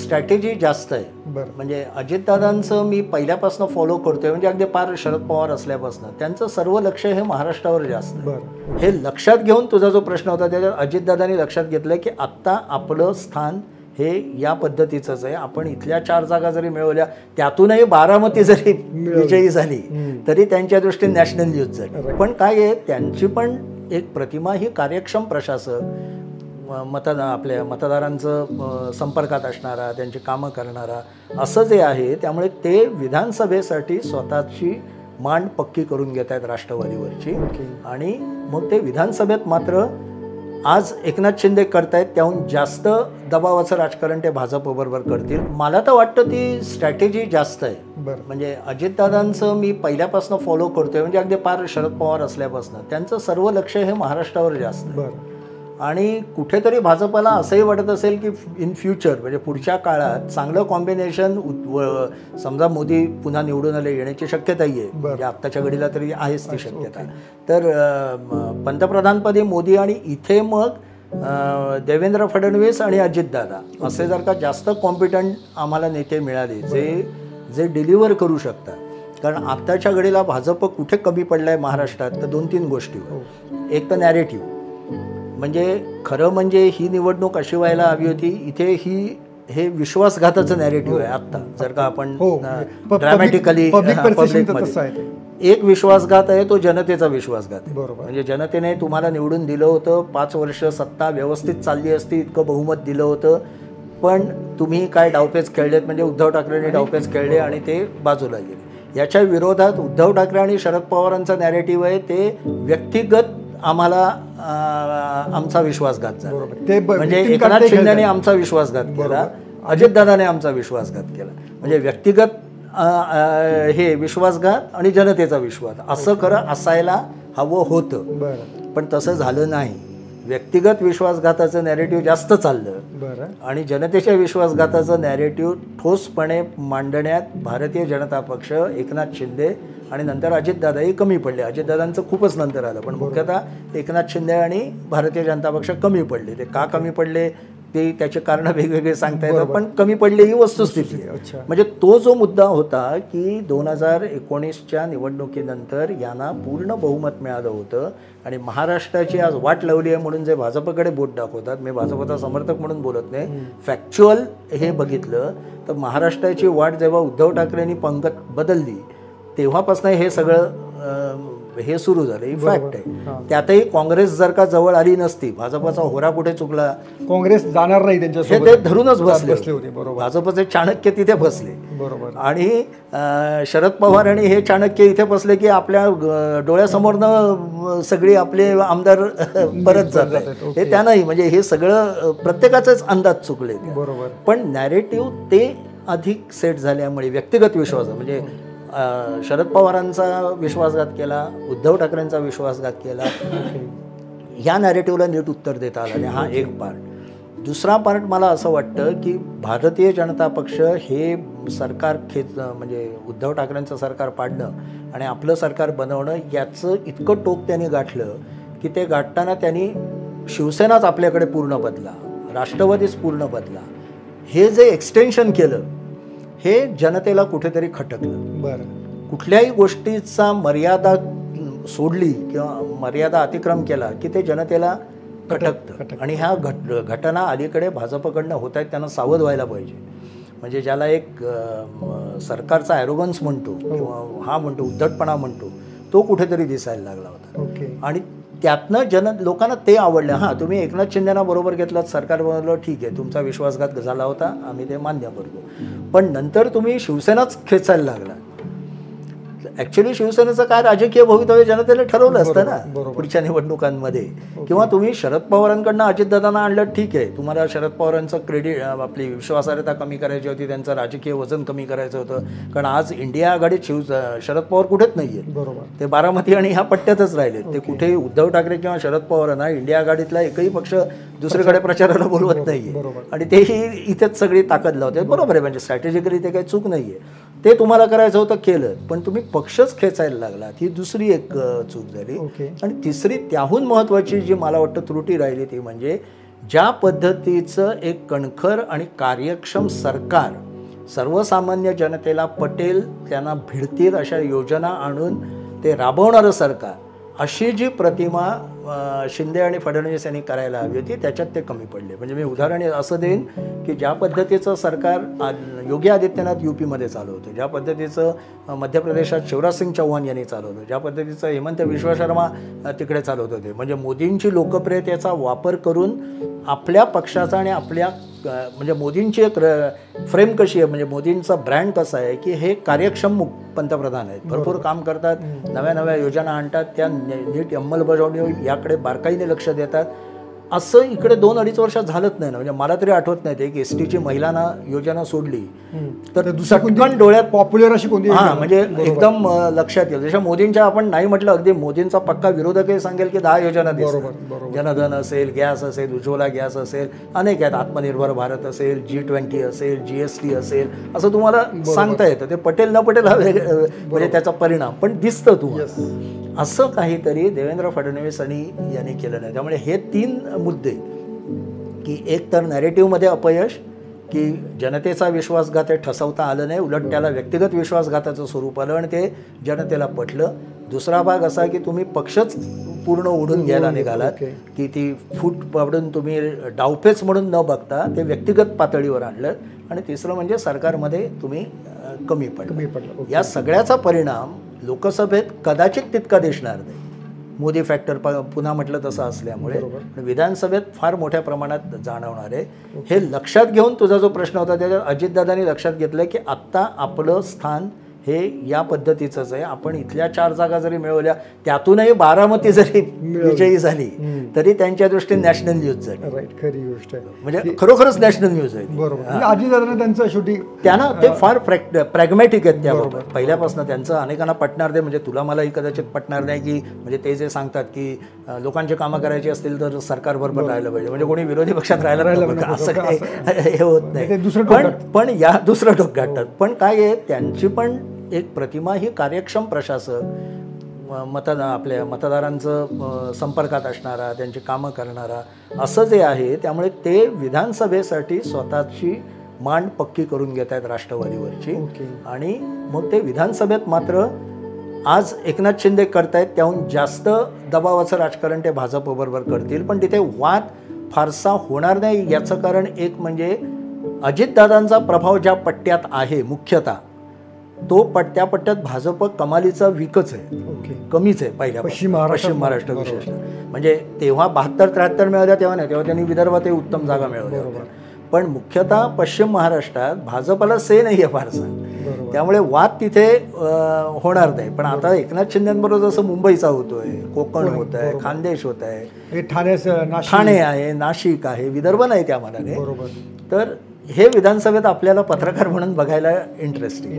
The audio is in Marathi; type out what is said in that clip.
स्ट्रॅटेजी जास्त आहे. म्हणजे अजितदादांचं मी पहिल्यापासून फॉलो करतोय, म्हणजे अगदी पार शरद पवार असल्यापासून त्यांचं सर्व लक्ष हे महाराष्ट्रावर जास्त आहे. हे लक्षात घेऊन तुझा जो प्रश्न होता त्याच्यात अजितदादांनी लक्षात घेतलं की आत्ता आपलं स्थान हे या पद्धतीचंच आहे. आपण इथल्या 4 जागा जरी मिळवल्या, त्यातूनही बारामती जरी विजयी झाली तरी त्यांच्या दृष्टीने नॅशनल न्यूज झाली. पण काय आहे, त्यांची पण एक प्रतिमा ही कार्यक्षम प्रशासक, आपल्या मतदारांचं संपर्कात असणारा, त्यांची कामं करणारा असं जे आहे. त्यामुळे ते विधानसभेसाठी स्वतःची मांड पक्की करून घेत आहेत राष्ट्रवादीवरची. आणि मग ते विधानसभेत मात्र आज एकनाथ शिंदे करतायत, त्याहून जास्त दबावाचं राजकारण ते भाजपबरोबर करतील. मला तर वाटतं ती स्ट्रॅटेजी जास्त आहे. म्हणजे अजितदादांचं मी पहिल्यापासून फॉलो करतोय, म्हणजे अगदी पार शरद पवार असल्यापासून त्यांचं सर्व लक्ष हे महाराष्ट्रावर जास्त आहे. आणि कुठेतरी भाजपला असंही वाटत असेल की इन फ्युचर म्हणजे पुढच्या काळात चांगलं कॉम्बिनेशन, समजा मोदी पुन्हा निवडून आले, येण्याची शक्यताही आहे. म्हणजे आत्ताच्या घडीला तरी आहेच ती शक्यता. तर पंतप्रधानपदी मोदी आणि इथे मग देवेंद्र फडणवीस आणि अजितदादा असे जर का जास्त कॉम्पिटंट आम्हाला नेते मिळाले जे डिलिव्हर करू शकतात. कारण आत्ताच्या घडीला भाजप कुठे कमी पडला आहे महाराष्ट्रात, तर 2-3 गोष्टी. एक तर नॅरेटिव्ह, म्हणजे खरं म्हणजे ही निवडणूक अशी व्हायला हवी होती, इथे हे विश्वासघाताचं नॅरेटिव्ह आहे. आत्ता जर का आपण ड्रॅमॅटिकली एक विश्वासघात आहे, तो जनतेचा विश्वासघात आहे. म्हणजे जनतेने तुम्हाला निवडून दिलं होतं, 5 वर्ष सत्ता व्यवस्थित चालली असती, इतकं बहुमत दिलं होतं, पण तुम्ही काय डावपेच खेळलेत. म्हणजे उद्धव ठाकरेंनी डावपेच खेळले आणि ते बाजूला गेले. याच्या विरोधात उद्धव ठाकरे आणि शरद पवारांचा नॅरेटिव्ह आहे, ते व्यक्तिगत आम्हाला आमचा विश्वासघात झाला. म्हणजे एकनाथ शिंदेने आमचा विश्वासघात केला, अजितदादाने आमचा विश्वासघात केला. म्हणजे व्यक्तिगत हे विश्वासघात आणि जनतेचा विश्वास असं खरं असायला हवं होतं, पण तसं झालं नाही. व्यक्तिगत विश्वासघाताचं नॅरेटिव्ह जास्त चाललं आणि जनतेच्या विश्वासघाताचं नॅरेटिव्ह ठोसपणे मांडण्यात भारतीय जनता पक्ष, एकनाथ शिंदे आणि नंतर अजितदादाही कमी पडले. अजितदादांचं खूपच नंतर आलं, पण मुख्यतः एकनाथ शिंदे आणि भारतीय जनता पक्ष कमी पडले. ते का कमी पडले ते त्याचे कारणं वेगवेगळे सांगता येतात, पण कमी पडले ही वस्तुस्थिती आहे. म्हणजे तो जो मुद्दा होता की 2019च्या निवडणुकीनंतर यांना पूर्ण बहुमत मिळालं होतं आणि महाराष्ट्राची आज वाट लावली आहे म्हणून जे भाजपकडे बोट दाखवतात, मी भाजपचा समर्थक म्हणून बोलत नाही, फॅक्च्युअल हे बघितलं तर महाराष्ट्राची वाट जेव्हा उद्धव ठाकरेंनी पंगत बदलली तेव्हापासून हे सगळं हे सुरू झालं. ही फॅक्ट आहे. त्यातही काँग्रेस जर का जवळ आली नसती, भाजपचा होरा कुठे चुकला, काँग्रेस जाणार नाही त्यांच्या, ते धरूनच बसले होते. भाजपचे चाणक्य तिथे बसले. आणि शरद पवार आणि हे चाणक्य इथे बसले की आपल्या डोळ्यासमोरनं सगळे आपले आमदार परत जातात. हे त्यानंही म्हणजे हे सगळं प्रत्येकाचेच अंदाज चुकले. पण नॅरेटिव्ह ते अधिक सेट झाल्यामुळे व्यक्तिगत विश्वास, म्हणजे शरद पवारांचा विश्वासघात केला, उद्धव ठाकरेंचा विश्वासघात केला, ह्या नॅरेटिव्हला नीट उत्तर देता आलं नाही. हा एक पार्ट. दुसरा पार्ट मला असं वाटतं की भारतीय जनता पक्ष हे सरकार म्हणजे उद्धव ठाकरेंचं सरकार पाडणं आणि आपलं सरकार बनवणं याचं इतकं टोक त्यांनी गाठलं की ते गाठताना त्यांनी शिवसेनाच आपल्याकडे पूर्ण बदला, राष्ट्रवादीच पूर्ण बदला, हे जे एक्सटेन्शन केलं हे जनतेला कुठेतरी खटकलं. कुठल्याही गोष्टीचा मर्यादा सोडली किंवा मर्यादा अतिक्रम केला की ते जनतेला खटकतं. आणि ह्या घटना अलीकडे भाजपकडनं होत आहेत, त्यांना सावध व्हायला पाहिजे. म्हणजे ज्याला एक सरकारचा ॲरोगन्स म्हणतो किंवा हा म्हणतो उद्धटपणा म्हणतो, तो कुठेतरी दिसायला लागला होता. आणि त्यातनं लोकांना ते आवडलं. हां, तुम्ही एकनाथ शिंदेना बरोबर घेतलात, सरकार बनवलं, ठीक आहे, तुमचा विश्वासघात झाला होता, आम्ही ते मान्य करतो. पण नंतर तुम्ही शिवसेनाच खेचायला लागला. ॲक्च्युली शिवसेनेचं काय राजकीय भवितव्य जनतेने ठरवलं असतं ना पुढच्या निवडणुकांमध्ये. किंवा तुम्ही शरद पवारांकडनं अजितदादांना आणलं, ठीक आहे, तुम्हाला शरद पवारांचं क्रेडिट, आपली विश्वासार्हता कमी करायची होती, त्यांचं राजकीय वजन कमी करायचं होतं. कारण आज इंडिया आघाडीत शरद पवार कुठेच नाही आहे. ते बारामती आणि ह्या पट्ट्यातच राहिले. ते कुठेही उद्धव ठाकरे किंवा शरद पवारांना इंडिया आघाडीतला एकही पक्ष दुसरीकडे प्रचाराला बोलवत नाही आहे. आणि तेही इथेच सगळी ताकद लावते. बरोबर आहे, म्हणजे स्ट्रॅटेजिकली ते काही चूक नाही आहे. ते तुम्हाला करायचं होतं, केलं, पण तुम्ही पक्षच खेचायला लागलात, ही दुसरी एक चूक झाली. आणि तिसरी त्याहून महत्त्वाची जी मला वाटतं त्रुटी राहिली ती म्हणजे ज्या पद्धतीचं एक कणखर आणि कार्यक्षम सरकार सर्वसामान्य जनतेला पटेल, त्यांना भिडतील अशा योजना आणून ते राबवणारं सरकार, अशी जी प्रतिमा शिंदे आणि फडणवीस यांनी करायला हवी होती, त्याच्यात ते कमी पडले. म्हणजे मी उदाहरण असं देईन की ज्या पद्धतीचं सरकार योगी आदित्यनाथ UPमध्ये चालवतं, ज्या पद्धतीचं मध्य प्रदेशात शिवराज सिंग चौहान यांनी चालवलं, ज्या पद्धतीचं हेमंत विश्व शर्मा तिकडे चालवत होते, म्हणजे मोदींची लोकप्रियतेचा वापर करून आपल्या पक्षाचा आणि आपल्या म्हणजे मोदींची एक फ्रेम कशी आहे, म्हणजे मोदींचा ब्रँड कसा आहे की हे कार्यक्षम पंतप्रधान आहेत, भरपूर काम करतात, नव्या नव्या योजना आणतात, त्या नीट अंमलबजावणी याकडे बारकाईने लक्ष देतात. असं इकडे 2-2.5 वर्षात झालंच नाही ना. म्हणजे मला तरी आठवत नाही ते की STची महिलांना योजना सोडली तर दुसरं डोळ्यात पॉप्युलर अशी कोणती म्हणजे एकदम लक्षात येईल. जशा मोदींच्या आपण नाही म्हटलं, अगदी मोदींचा पक्का विरोधकही सांगेल की 10 योजना दिसतात, जनधन असेल, गॅस असेल, उज्ज्वला गॅस असेल, अनेक आहेत, आत्मनिर्भर भारत असेल, G20 असेल, GST असेल, असं तुम्हाला सांगता येतं. ते पटेल न पटेल म्हणजे त्याचा परिणाम पण दिसतं तुम्हाला. असं काहीतरी देवेंद्र फडणवीस यांनी केलं नाही. त्यामुळे हे 3 मुद्दे की एक तर नॅरेटिव्हमध्ये अपयश, की जनतेचा विश्वासघात हे ठसवता आलं नाही, उलट त्याला व्यक्तिगत विश्वासघाताचं स्वरूप आलं आणि ते जनतेला पटलं. दुसरा भाग असा की तुम्ही पक्षच पूर्ण ओढून घ्यायला निघालात, की ती फूट पाडून तुम्ही डावपेच म्हणून न बघता ते व्यक्तिगत पातळीवर आणलं. आणि तिसरं म्हणजे सरकारमध्ये तुम्ही कमी पडलं. या सगळ्याचा परिणाम लोकसभेत कदाचित तितका दिसणार नाही, मोदी फॅक्टर पुन्हा म्हटलं तसं असल्यामुळे, विधानसभेत फार मोठ्या प्रमाणात जाणवणार आहे. हे लक्षात घेऊन तुझा जो प्रश्न होता त्याच्यात अजितदादांनी लक्षात घेतलं की आत्ता आपलं स्थान हे या पद्धतीचंच आहे. आपण इथल्या 4 जागा जरी मिळवल्या, त्यातूनही बारामती जरी विजयी झाली तरी त्यांच्या दृष्टीने नॅशनल न्यूज झाली. राईट, खरी गोष्ट आहे. म्हणजे खरोखरच नॅशनल न्यूज आहे. बरोबर. अजितदादांना त्यांचं शेवटी त्यांना ते फार प्रॅग्मॅटिक आहेत त्याबरोबर पहिल्यापासून. त्यांचं अनेकांना पटणार नाही, म्हणजे तुला मलाही कदाचित पटणार नाही की म्हणजे ते जे सांगतात की लोकांची कामं करायची असतील तर सरकारबरोबर राहायला पाहिजे, म्हणजे कोणी विरोधी पक्षात राहायला पाहिजे असं काही हे होत नाही. पण या दुसरं टोक गाठतात. पण काय आहे, त्यांची पण एक प्रतिमा ही कार्यक्षम प्रशासक, आपल्या मतदारांचं संपर्कात असणारा, त्यांची कामं करणारा असं जे आहे. त्यामुळे ते विधानसभेसाठी स्वतःची मांड पक्की करून घेत आहेत राष्ट्रवादीवरची. आणि मग ते विधानसभेत मात्र आज एकनाथ शिंदे करतायत त्याहून जास्त दबावाचं राजकारण ते भाजपबरोबर करतील. पण तिथे वाद फारसा होणार नाही. याचं कारण एक म्हणजे अजितदादांचा प्रभाव ज्या पट्ट्यात आहे मुख्यतः, तो त्या पट्ट्यात भाजप कमालीचा वीकच आहे, कमीच आहे पहिल्या पश्चिम महाराष्ट्र विशेष. म्हणजे तेव्हा 72-73 मिळाल्या तेव्हा नाही, तेव्हा त्यांनी विदर्भातही उत्तम जागा मिळवल्या होत्या. पण मुख्यतः पश्चिम महाराष्ट्रात भाजपला से नाही आहे फारसा, त्यामुळे वाद तिथे होणार नाही. पण आता एकनाथ शिंदेबरोबर जसं मुंबईचा होतोय, कोकण होत आहे, खानदेश होत आहे, ठाणे आहे, नाशिक आहे, विदर्भ नाही त्या मानाने. तर हे विधानसभेत आपल्याला पत्रकार म्हणून बघायला इंटरेस्टिंग.